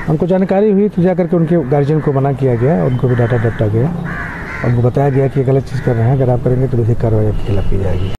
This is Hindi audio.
हमको जानकारी हुई तो जाकर के उनके गार्जियन को मना किया गया, उनको भी डाटा गया, उनको बताया गया कि गलत चीज़ कर रहे हैं, अगर आप करेंगे तो विधिक कार्रवाई आपके खिलाफ की जाएगी।